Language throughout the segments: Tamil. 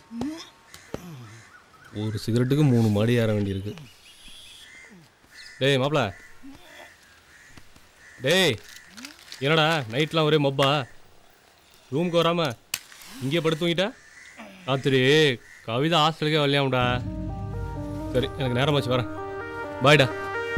ஒரு சிகரெட்டுக்கு 3 மாடி ஏற வேண்டியிருக்கு. டேய் மாப்ள, டேய் என்னடா நைட்லாம் ஒரே மொப்பா? ரூமுக்கு வராம இங்கே படுத்து தூங்கிட்டா? ராத்திரி கவிதா ஹாஸ்டலுக்கே வரலையாம்டா. சரி, எனக்கு நேரமாச்சு, வரேன். பாய்டா.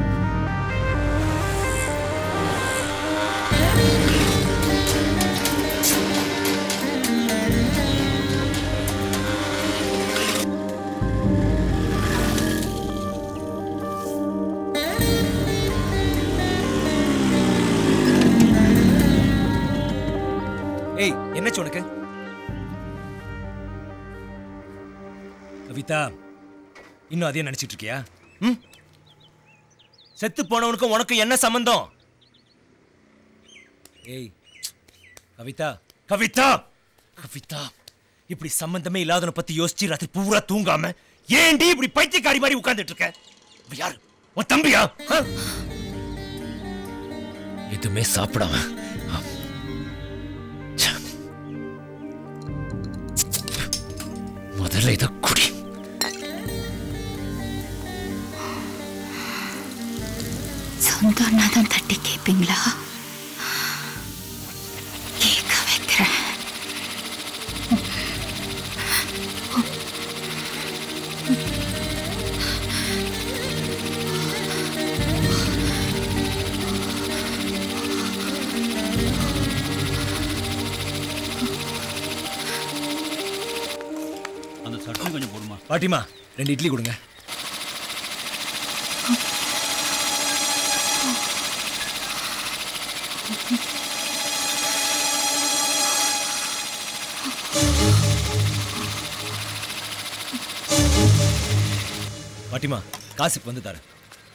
ஏய், என்னாச்சு உனக்கு? கவிதா, இன்னும் அதையே நினைச்சிட்டு இருக்கியா? செத்து போனவனுக்கு உனக்கு என்ன சம்பந்தம்? ஏய் கவிதா, கவிதா, கவிதா, இப்படி சம்பந்தமே இல்லாதவனை பத்தி யோசிச்சு ராத்திரி பூரா தூங்காம ஏண்டி இப்படி பைத்தியக்காரி மாதிரி உட்கார்ந்துட்டு இருக்க? யாரு உன் தம்பியா? எதுவுமே சாப்பிடாம முதல்ல இத குடி. சொந்தம்னாதான் தட்டி கேட்பீங்களா? கேட்க வைக்கிறேன். அந்த சட்னி கொஞ்சம் போடுமா? பாட்டிமா, 2 இட்லி கொடுங்க. பாட்டிமா, காசுக்கு வந்து தரேன்.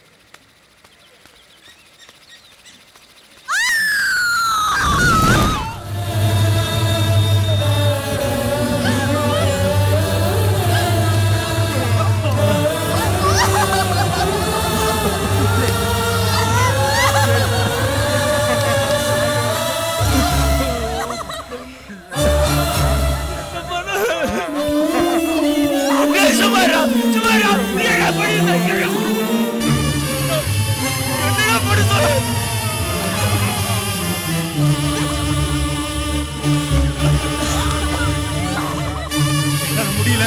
முடியல.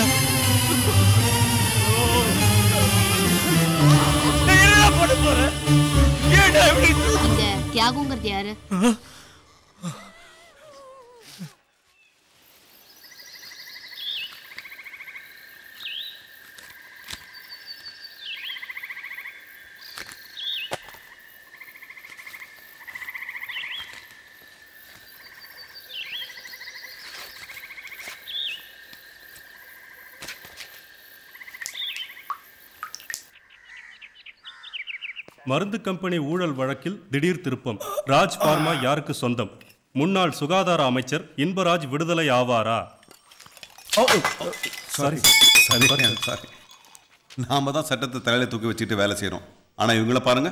இந்த தியாகுங்கிறது யாரு? மருந்து கம்பெனி ஊழல் வழக்கில் திடீர் திருப்பம். ராஜ் பார்மா யாருக்கு சொந்தம்? முன்னாள் சுகாதார அமைச்சர் இன்பராஜ் விடுதலை ஆவாரா? சாரி, நாம தான் சட்டத்தை தலையில தூக்கி வச்சுட்டு வேலை செய்யறோம். ஆனா இவங்கள பாருங்க.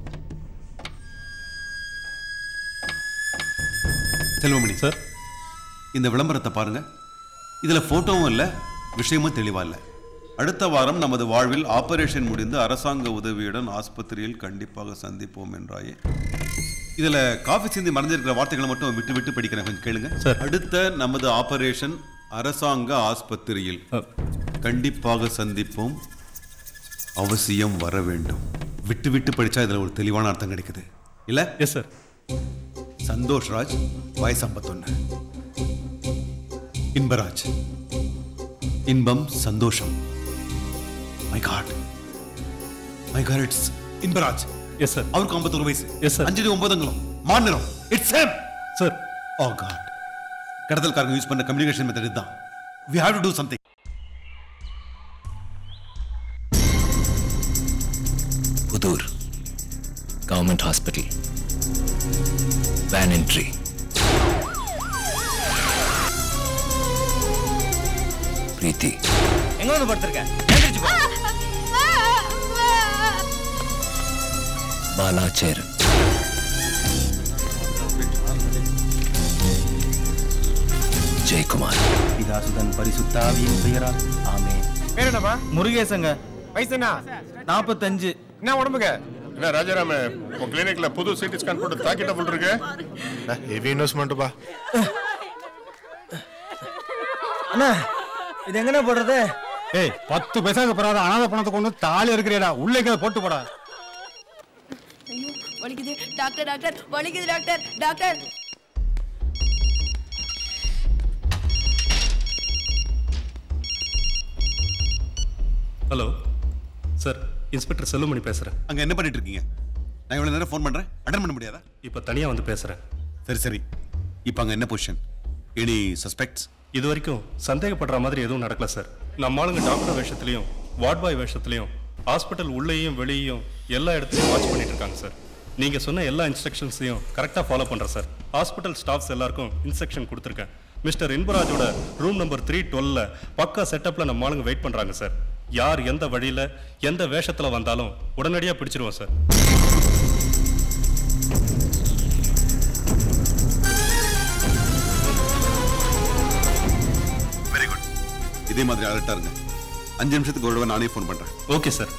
செல்வமணி சார், இந்த விளம்பரத்தை பாருங்க. இதுல போட்டோவும் இல்ல, விஷயமும் தெளிவா இல்ல. அடுத்த வாரம் நமது வாழ்வில் ஆபரேஷன் முடிந்து அரசாங்க உதவியுடன் ஆஸ்பத்திரியில் கண்டிப்பாக சந்திப்போம் என்றாயே. இதுல காஃபி சிந்தி மறைஞ்சிருக்கிற வார்த்தைகளை மட்டும் விட்டு விட்டு படிக்கிறேன், கொஞ்சம் கேளுங்க. அடுத்த நமது ஆபரேஷன் அரசாங்க ஆஸ்பத்திரியில் கண்டிப்பாக சந்திப்போம், அவசியம் வர வேண்டும். விட்டு விட்டு படிச்சா இதுல ஒரு தெளிவான அர்த்தம் கிடைக்குது இல்ல? Yes sir. சந்தோஷ் ராஜ், வயசு 51. இன்பராஜ், இன்பம் சந்தோஷம். My God, it's Inbaraj. Yes sir. அவருக்கு 51 வயசு. Yes sir. 5 9 மாநிலம். It's him sir. Oh god, கடத்தல்காரங்க யூஸ் பண்ண கம்யூனிகேஷன் மெத்தட் இதுதான். We have to do something. Pudur government hospital, van entry. Preethi எங்க வந்து படுத்திருக்க? பாலாச்சேர், ஜெயக்குமார். பிதாசுதன் பரிசுத்தாவியின் பெயரால் ஆமென். பேர் என்னப்பா? முருகேசங்க. வயசு என்ன? 45. என்ன உடம்புக்கு? என்ன ராஜாராம, உன் கிளினிக்ல புது சிடி ஸ்கேன் போட்டு தாக்கிட்ட போல் இருக்கு. ஹெவி இன்வெஸ்ட்மெண்ட்ப்பா. அண்ணா இது எங்கண்ணா போடுறது? ஏய் 10 பைசாக்கு போறாத அனாதை பணத்தை கொண்டு தாலி இருக்கிறேடா, உள்ளே போட்டு போடா. ஐயோ வலிக்குது டாக்டர், டாக்டர் வலிக்குது doctor, doctor. Hello sir, inspector Chellumani பேசுகிறேன். அங்கே என்ன பண்ணிட்டு இருக்கீங்க? நான் இவ்வளோ நேரம் ஃபோன் பண்ணுறேன், அட்டன் பண்ண முடியாதா? இப்போ தனியாக வந்து பேசுகிறேன். சரி சரி, இப்போ அங்கே என்ன பொசிஷன்? Any suspects? இது வரைக்கும் சந்தேகப்படுற மாதிரி எதுவும் நடக்கல சார். நம்ம ஆளுங்க டாக்டர் வேஷத்துலையும் வார்ட் பாய் வேஷத்துலையும் ஹாஸ்பிட்டல் உள்ளேயும் வெளியேயும் எல்லா இடத்துலையும் வாட்ச் பண்ணிட்டு இருக்காங்க சார். நீங்கள் சொன்ன எல்லா இன்ஸ்ட்ரக்ஷன்ஸையும் கரெக்டாக ஃபாலோ பண்ணுறேன் சார். ஹாஸ்பிட்டல் ஸ்டாஃப்ஸ் எல்லாருக்கும் இன்ஸ்ட்ரக்ஷன் கொடுத்துருக்கேன். மிஸ்டர் இன்பராஜோட ரூம் நம்பர் 312 பக்கா செட்டப்பில் நம்ம ஆளுங்க வெயிட் பண்ணுறாங்க சார். யார் எந்த வழியில் எந்த வேஷத்தில் வந்தாலும் உடனடியாக பிடிச்சிருவோம் சார். Very good. இதே மாதிரி அலர்ட்டா இருங்க. 5 நிமிஷத்துக்கு ஒரு தடவை நானே ஃபோன் பண்றேன். Okay sir.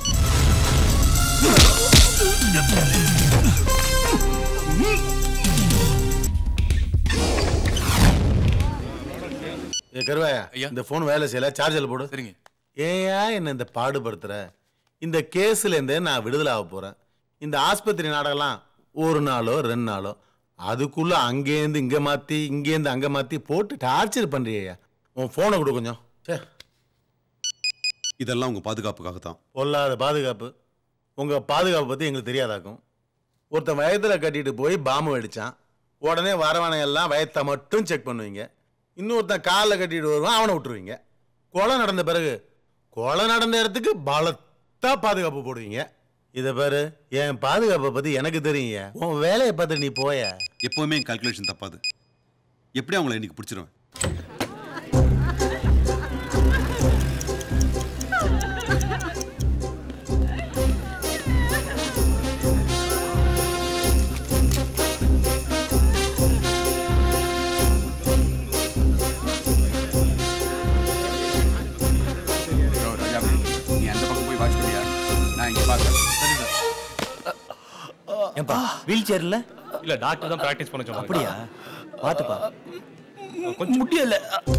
கருவாயா, இந்த போன் வேலை செய்யல, சார்ஜர்ல போடு. சரிங்க. ஏயா என்ன இந்த பாடுபடுத்துற? இந்த கேஸ்ல இருந்து நான் விடுதலை ஆக போறேன். இந்த ஆஸ்பத்திரி நாடகம்லாம் ஒரு நாளோ 2 நாளோ, அதுக்குள்ள அங்கேருந்து இங்க மாத்தி இங்கேருந்து அங்க மாத்தி போட்டு டார்ச்சர் பண்றியா? உன் போனை கொடு கொஞ்சம். இதெல்லாம் உங்க பாதுகாப்புக்காக தான். பொல்லாத பாதுகாப்பு. உங்க பாதுகாப்பு பத்தி எங்களுக்கு தெரியாதாக்கும். ஒருத்தன் வயத்துல கட்டிட்டு போய் பாம்பு வெடிச்சான், உடனே வரவனை எல்லாம் வயத்தை மட்டும் செக் பண்ணுவீங்க. இன்னொருத்தன் காலில் கட்டிட்டு வருவான், அவனை விட்டுருவீங்க. கொலை நடந்த பிறகு கொலை நடந்த இடத்துக்கு பலத்தா பாதுகாப்பு போடுவீங்க. இதை பாரு, என் பாதுகாப்பை பத்தி எனக்கு தெரியும். உன் வேலையை பார்த்து நீ போய. எப்பவுமே என் கால்குலேஷன் தப்பாது. எப்படி அவங்கள இன்னைக்கு பிடிச்சிருவேன். வீல் சேர்ல இல்ல டாக்டர் தான் பிராக்டிஸ் பண்ண சொன்னாங்க. அப்படியா? பாத்துப்பா. கொஞ்சம் முடியல.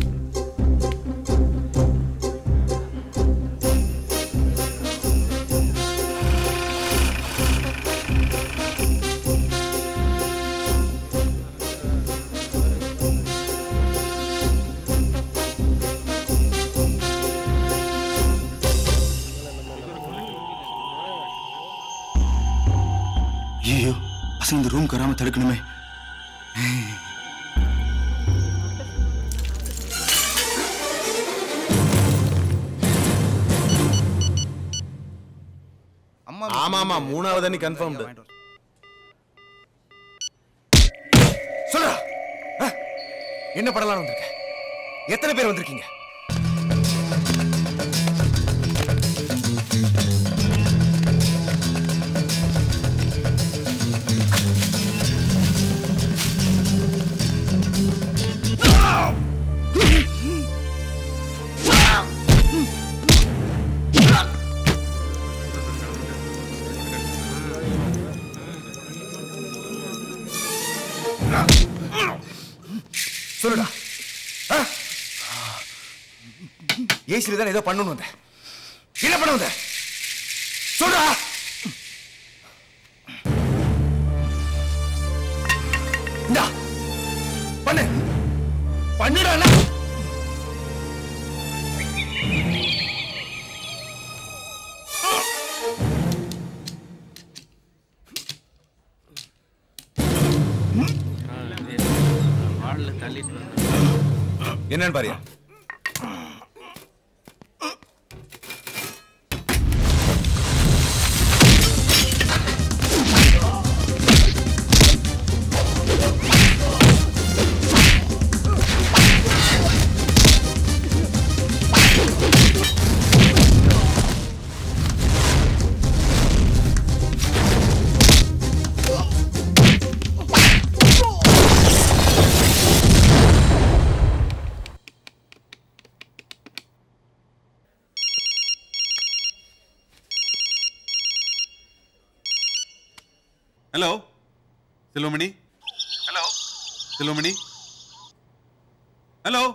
ஐயோ, பசங்க இந்த ரூம் வராம தடுக்கணுமே. ஆமா ஆமா, 3வது அணி கன்ஃபார்ம். சொல்றா, என்ன படலாம் வந்திருக்க? எத்தனை பேர் வந்திருக்கீங்க? சொல்லுடா. ஏசில தான் ஏதோ பண்ணணும் வந்த. என்ன பண்ண வந்த? சொல்றா. இந்தா பண்ணு, பண்ணுடா. என்னன்னு பாரியா? Hello Selvamani. Hello Selvamani. Hello.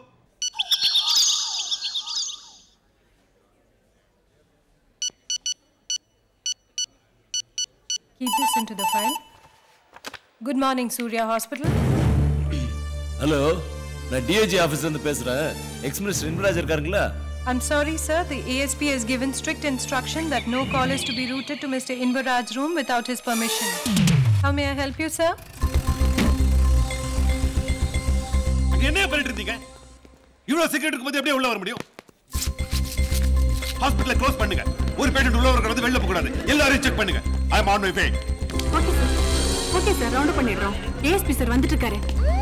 Keep this into the file. Good morning, Surya Hospital. ஹலோ, நான் டிஏஜி ஆபீஸ்ல இருந்து பேசுறேன். எக்ஸ்-மினிஸ்டர் இன்பராஜ் இருக்காருங்களா? I'm sorry, sir. The ASP has given strict instruction that no call is to be routed to Mr. Inbaraj's room without his permission. How may I help you, sir? என்ன பண்ணிட்டு இருக்கீங்க? இவ்வளவு செக்யூரிட்டிக்கு மத்திய அப்படியே உள்ள வர முடியும்? ஹாஸ்பிடலை க்ளோஸ் பண்ணுங்க. ஒரு பேஷண்ட் உள்ள வரக்கூடாது, வெளில போக கூடாது. எல்லாரையும் செக் பண்ணுங்க. I am on my way. Okay sir, round பண்ணிடுறோம். ஏஎஸ்பி சார் வந்துட்டு இருக்காரு.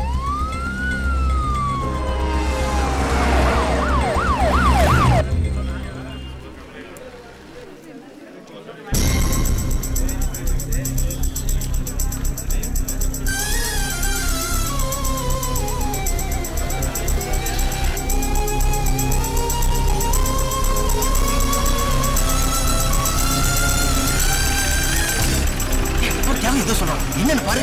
என்னன்னு பாரு.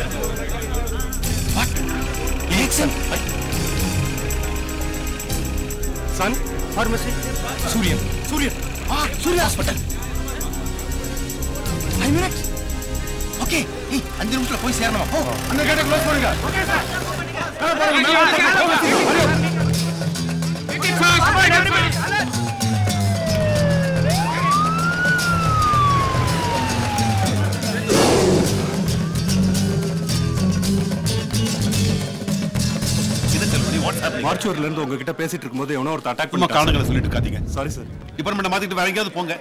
சன் ஃபார்மசி சூரியன். சூரியன். சூர்யா ஹாஸ்பிட்டல். 5 minutes. ஓகே, 5 நிமிஷத்துல போய் சேரணும். போ. அந்த கேட்டை க்ளோஸ் பண்ணுங்க. Okay sir. மார்ச்சுவரில இருந்து உங்ககிட்ட பேசிட்டு இருக்கும்போது எவனோ ஒரு அட்டாக் பண்ணி காரணங்களை சொல்லிட்டு இருக்காதீங்க. Sorry sir. டிபார்ட்மெண்ட் மாத்திட்டு வேற எங்கயாவது போங்க.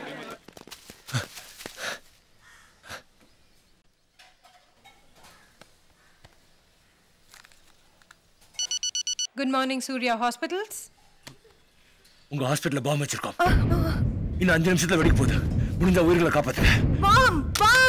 Good morning, Surya Hospitals. உங்க ஹாஸ்பிடல்ல பாம்பு வச்சிருக்கோம். இன்னும் 5 நிமிஷத்துல வெடிக்க போகுது. முடிஞ்ச உயிர்களை காப்பாத்துங்க. பாம்